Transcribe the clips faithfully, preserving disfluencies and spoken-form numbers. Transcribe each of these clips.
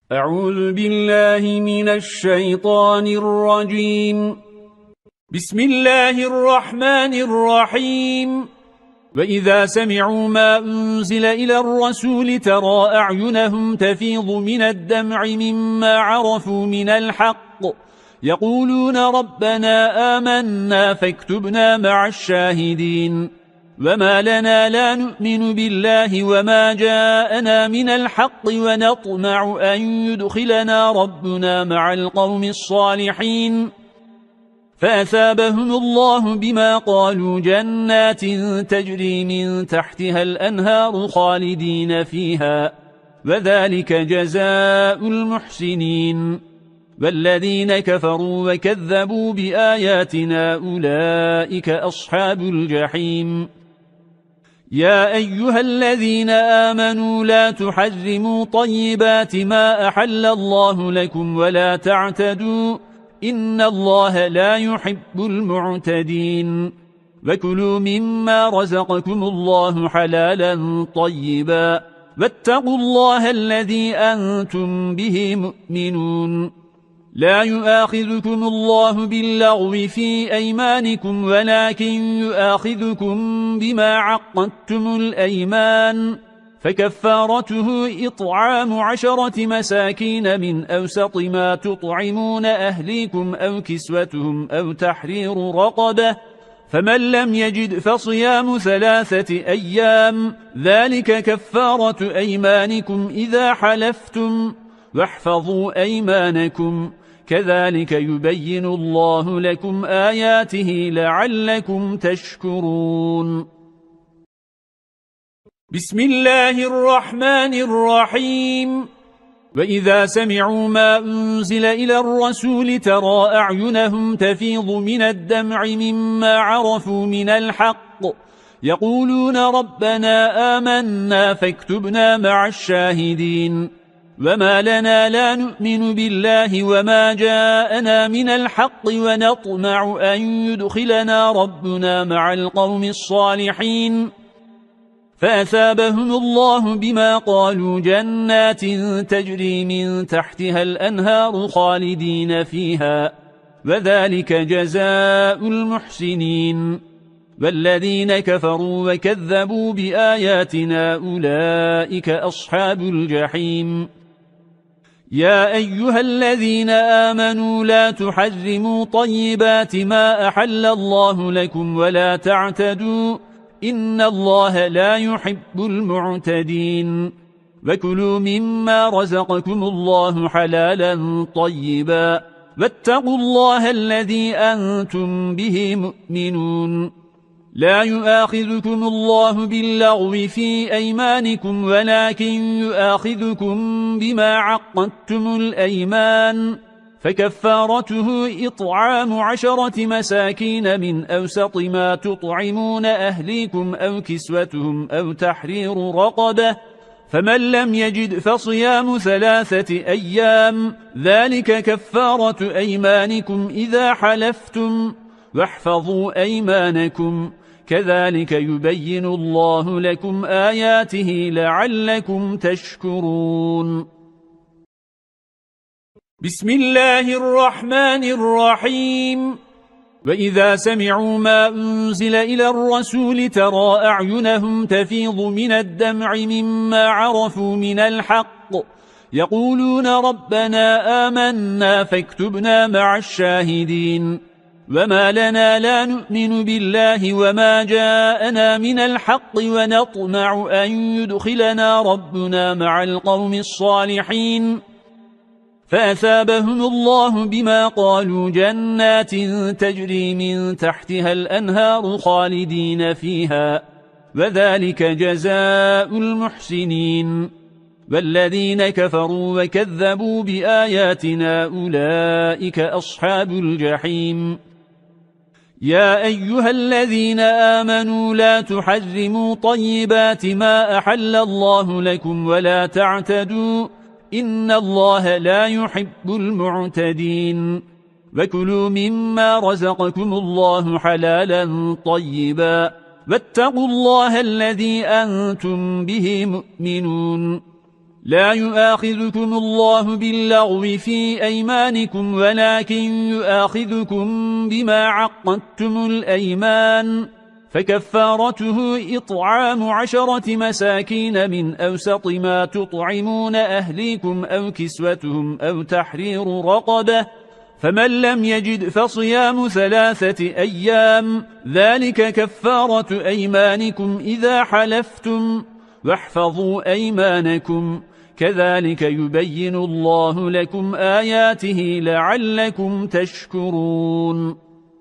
أعوذ بالله من الشيطان الرجيم. بسم الله الرحمن الرحيم. وإذا سمعوا ما أنزل إلى الرسول ترى أعينهم تفيض من الدمع مما عرفوا من الحق يقولون ربنا آمنا فاكتبنا مع الشاهدين. وما لنا لا نؤمن بالله وما جاءنا من الحق ونطمع أن يدخلنا ربنا مع القوم الصالحين فأثابهم الله بما قالوا جنات تجري من تحتها الأنهار خالدين فيها وذلك جزاء المحسنين. والذين كفروا وكذبوا بآياتنا أولئك أصحاب الجحيم. يا أيها الذين آمنوا لا تحرموا طيبات ما أحل الله لكم ولا تعتدوا إن الله لا يحب المعتدين. وكلوا مما رزقكم الله حلالا طيبا واتقوا الله الذي أنتم به مؤمنون. لا يؤاخذكم الله باللغو في أيمانكم ولكن يؤاخذكم بما عقدتم الأيمان فكفارته إطعام عشرة مساكين من أوسط ما تطعمون أهليكم أو كسوتهم أو تحرير رقبة فمن لم يجد فصيام ثلاثة أيام ذلك كفارة أيمانكم إذا حلفتم واحفظوا أيمانكم كذلك يبين الله لكم آياته لعلكم تشكرون. بسم الله الرحمن الرحيم. وإذا سمعوا ما أنزل إلى الرسول ترى أعينهم تفيض من الدمع مما عرفوا من الحق يقولون ربنا آمنا فاكتبنا مع الشاهدين. وما لنا لا نؤمن بالله وما جاءنا من الحق ونطمع أن يدخلنا ربنا مع القوم الصالحين فأثابهم الله بما قالوا جنات تجري من تحتها الأنهار خالدين فيها وذلك جزاء المحسنين. والذين كفروا وكذبوا بآياتنا أولئك أصحاب الجحيم. يا أيها الذين آمنوا لا تحرموا طيبات ما أحل الله لكم ولا تعتدوا إن الله لا يحب المعتدين. وكلوا مما رزقكم الله حلالا طيبا واتقوا الله الذي أنتم به مؤمنون. لا يؤاخذكم الله باللغو في أيمانكم ولكن يؤاخذكم بما عقدتم الأيمان فكفارته إطعام عشرة مساكين من أوسط ما تطعمون أهليكم أو كسوتهم أو تحرير رقبة فمن لم يجد فصيام ثلاثة أيام ذلك كفارة أيمانكم إذا حلفتم واحفظوا أيمانكم كذلك يبين الله لكم آياته لعلكم تشكرون. بسم الله الرحمن الرحيم. وإذا سمعوا ما أنزل إلى الرسول ترى أعينهم تفيض من الدمع مما عرفوا من الحق يقولون ربنا آمنا فاكتبنا مع الشاهدين. وما لنا لا نؤمن بالله وما جاءنا من الحق ونطمع أن يدخلنا ربنا مع القوم الصالحين فأثابهم الله بما قالوا جنات تجري من تحتها الأنهار خالدين فيها وذلك جزاء المحسنين. والذين كفروا وكذبوا بآياتنا أولئك أصحاب الجحيم. يا أيها الذين آمنوا لا تحرموا طيبات ما أحل الله لكم ولا تعتدوا إن الله لا يحب المعتدين. وكلوا مما رزقكم الله حلالا طيبا واتقوا الله الذي أنتم به مؤمنون. لا يؤاخذكم الله باللغو في أيمانكم ولكن يؤاخذكم بما عقدتم الأيمان، فكفارته إطعام عشرة مساكين من أوسط ما تطعمون أهليكم أو كسوتهم أو تحرير رقبة، فمن لم يجد فصيام ثلاثة أيام، ذلك كفارة أيمانكم إذا حلفتم، واحفظوا أيمانكم، كذلك يبين الله لكم آياته لعلكم تشكرون.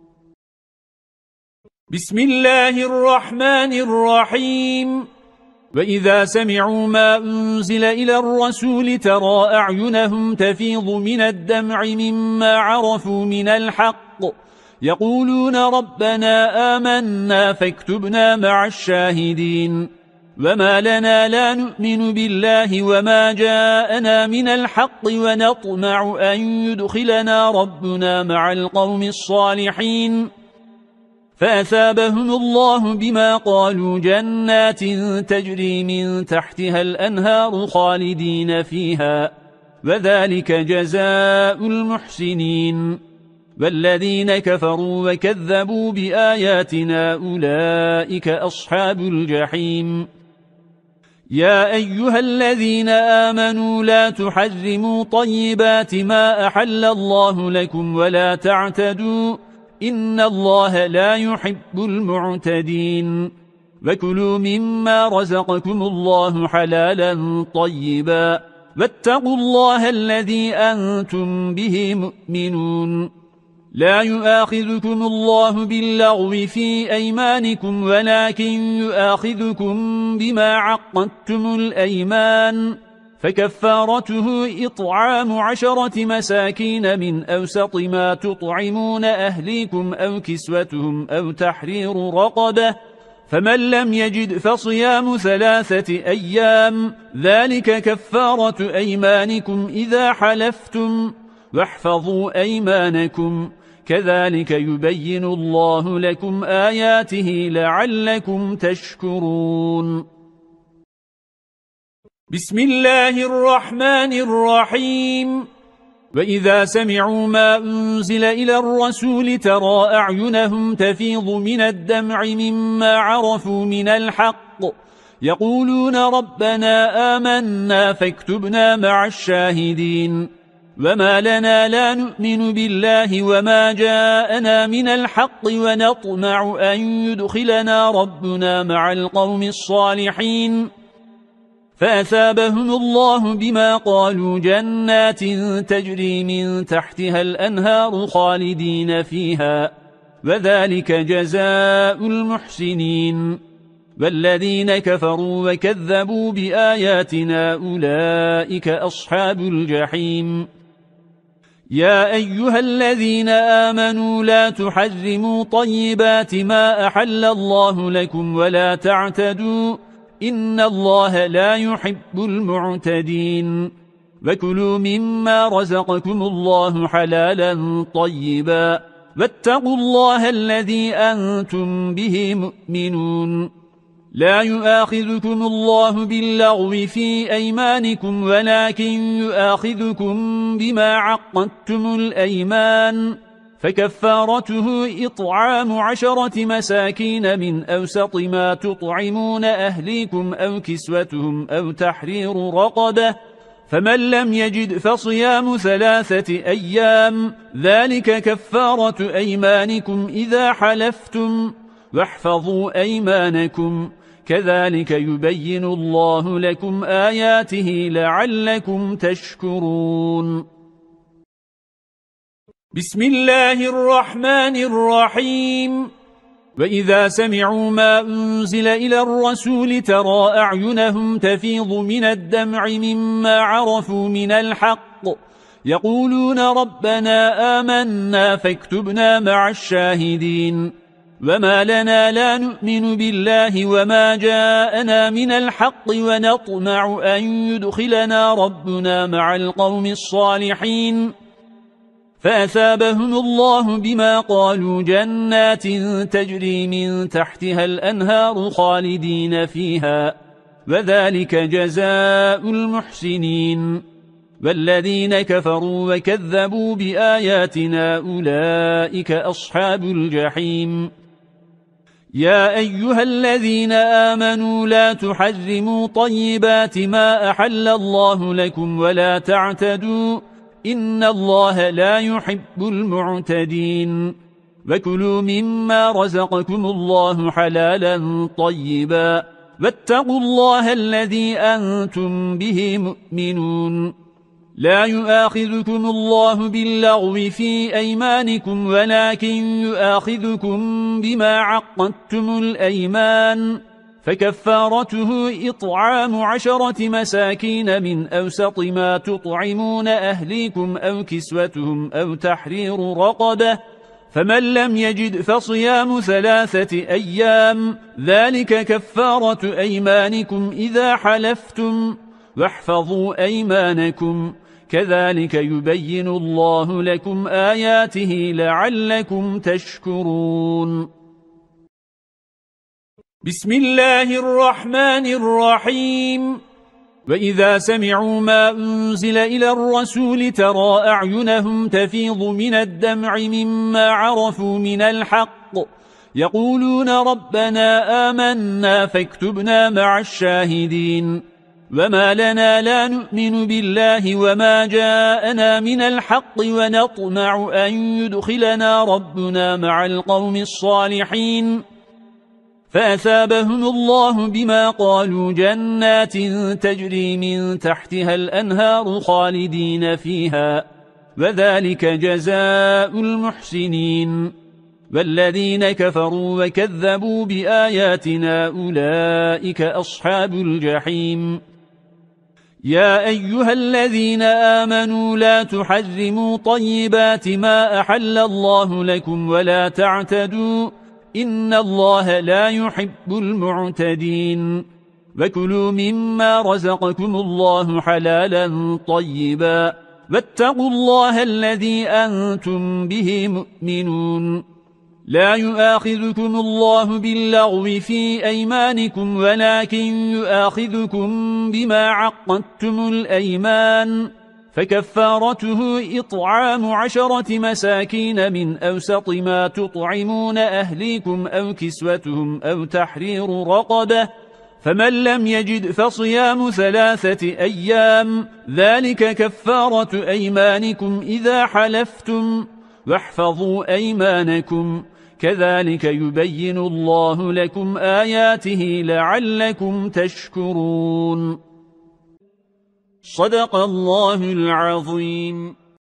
بسم الله الرحمن الرحيم. وإذا سمعوا ما أنزل إلى الرسول ترى أعينهم تفيض من الدمع مما عرفوا من الحق، يقولون ربنا آمنا فاكتبنا مع الشاهدين. وما لنا لا نؤمن بالله وما جاءنا من الحق ونطمع أن يدخلنا ربنا مع القوم الصالحين، فأثابهم الله بما قالوا جنات تجري من تحتها الأنهار خالدين فيها، وذلك جزاء المحسنين. والذين كفروا وكذبوا بآياتنا أولئك أصحاب الجحيم. يا أيها الذين آمنوا لا تحرموا طيبات ما أحل الله لكم ولا تعتدوا، إن الله لا يحب المعتدين. وكلوا مما رزقكم الله حلالا طيبا، واتقوا الله الذي أنتم به مؤمنون. لا يؤاخذكم الله باللغو في أيمانكم ولكن يؤاخذكم بما عقدتم الأيمان، فكفارته إطعام عشرة مساكين من أوسط ما تطعمون أهليكم أو كسوتهم أو تحرير رقبة، فمن لم يجد فصيام ثلاثة أيام، ذلك كفارة أيمانكم إذا حلفتم، واحفظوا أيمانكم، كذلك يبين الله لكم آياته لعلكم تشكرون. بسم الله الرحمن الرحيم. وإذا سمعوا ما أنزل إلى الرسول ترى أعينهم تفيض من الدمع مما عرفوا من الحق، يقولون ربنا آمنا فاكتبنا مع الشاهدين. وما لنا لا نؤمن بالله وما جاءنا من الحق ونطمع أن يدخلنا ربنا مع القوم الصالحين، فأثابهم الله بما قالوا جنات تجري من تحتها الأنهار خالدين فيها، وذلك جزاء المحسنين. والذين كفروا وكذبوا بآياتنا أولئك أصحاب الجحيم. يا أيها الذين آمنوا لا تحرموا طيبات ما أحل الله لكم ولا تعتدوا، إن الله لا يحب المعتدين. وكلوا مما رزقكم الله حلالا طيبا، واتقوا الله الذي أنتم به مؤمنون. لا يؤاخذكم الله باللغو في أيمانكم ولكن يؤاخذكم بما عقدتم الأيمان، فكفارته إطعام عشرة مساكين من أوسط ما تطعمون أهليكم أو كسوتهم أو تحرير رقبة، فمن لم يجد فصيام ثلاثة أيام، ذلك كفارة أيمانكم إذا حلفتم، واحفظوا أيمانكم، كذلك يبين الله لكم آياته لعلكم تشكرون. بسم الله الرحمن الرحيم. وإذا سمعوا ما أنزل إلى الرسول ترى أعينهم تفيض من الدمع مما عرفوا من الحق، يقولون ربنا آمنا فاكتبنا مع الشاهدين. وما لنا لا نؤمن بالله وما جاءنا من الحق ونطمع أن يدخلنا ربنا مع القوم الصالحين، فأثابهم الله بما قالوا جنات تجري من تحتها الأنهار خالدين فيها، وذلك جزاء المحسنين. والذين كفروا وكذبوا بآياتنا أولئك أصحاب الجحيم. يا أيها الذين آمنوا لا تحرموا طيبات ما أحل الله لكم ولا تعتدوا إن الله لا يحب المعتدين. وكلوا مما رزقكم الله حلالا طيبا واتقوا الله الذي أنتم به مؤمنون. لا يؤاخذكم الله باللغو في أيمانكم ولكن يؤاخذكم بما عقدتم الأيمان، فكفارته إطعام عشرة مساكين من أوسط ما تطعمون أهليكم أو كسوتهم أو تحرير رقبة، فمن لم يجد فصيام ثلاثة أيام ذلك كفارة أيمانكم إذا حلفتم، واحفظوا أيمانكم كذلك يبين الله لكم آياته لعلكم تشكرون. بسم الله الرحمن الرحيم. وإذا سمعوا ما أنزل إلى الرسول ترى أعينهم تفيض من الدمع مما عرفوا من الحق يقولون ربنا آمنا فاكتبنا مع الشاهدين. وما لنا لا نؤمن بالله وما جاءنا من الحق ونطمع أن يدخلنا ربنا مع القوم الصالحين. فأثابهم الله بما قالوا جنات تجري من تحتها الأنهار خالدين فيها وذلك جزاء المحسنين. والذين كفروا وكذبوا بآياتنا أولئك أصحاب الجحيم. يا أيها الذين آمنوا لا تحرموا طيبات ما أحل الله لكم ولا تعتدوا إن الله لا يحب المعتدين. وكلوا مما رزقكم الله حلالا طيبا واتقوا الله الذي أنتم به مؤمنون. لا يؤاخذكم الله باللغو في أيمانكم ولكن يؤاخذكم بما عقدتم الأيمان، فكفارته إطعام عشرة مساكين من أوسط ما تطعمون أهليكم أو كسوتهم أو تحرير رقبة، فمن لم يجد فصيام ثلاثة أيام ذلك كفارة أيمانكم إذا حلفتم، واحفظوا أيمانكم كذلك يبين الله لكم آياته لعلكم تشكرون. صدق الله العظيم.